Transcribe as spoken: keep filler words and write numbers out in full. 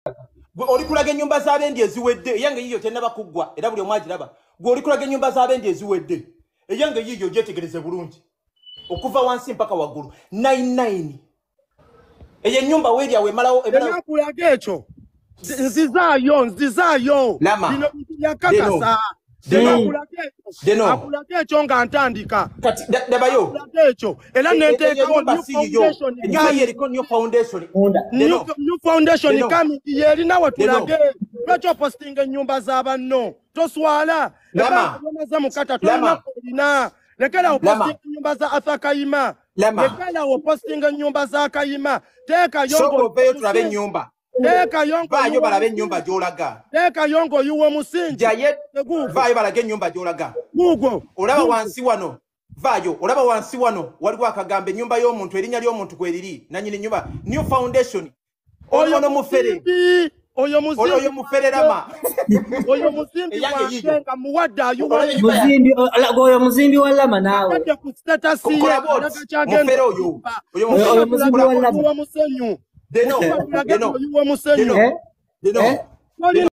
Oli kulaga ennyumba z'abendi eziwedde eyange yiyo tennaba kuggwa era buli omwagiraba gwe oli kulaga ennyumba z'abendi eziwedde eyange yiyo gyetegereze bulungi okuva wansi mpaka waggulu nine nine eyo ennyumba weerya wemalawo ebera kulaga ekyo nzizaayo nzizaayo bino yakakasa akulaga ekyo nga ntandika kati dabayo akulaga ekyo era nenteekawo new foundation new foundation kami yerina watulage lwaki postinga ennyumba z'abanno toswala ebaaza mukata tolina kolina lekera postinga ennyumba za Arthur Kayima lekera postinga ennyumba za Kayima teeka yongo tulabe ennyumba Teka yongo vaayo balabe ennyumba gy'olaga teka yongo yuwe musingi jaye vaayo balage ennyumba gy'olaga gugo olaba wansi wano vaayo olaba wansi wano waliwo akagambo ennyumba y'omuntu erinnya ly'omuntu kweriri nanyini ennyumba new foundation oyo no mufere oyo muzimbi oyo mufere Rama oyo muzimbi wa muwadda ayuwa muzimbi oyo muzimbi wa Rama nawe kade ku status ye mufere oyo oyo muzimbi wa Rama musenyu They know. They know. You They know.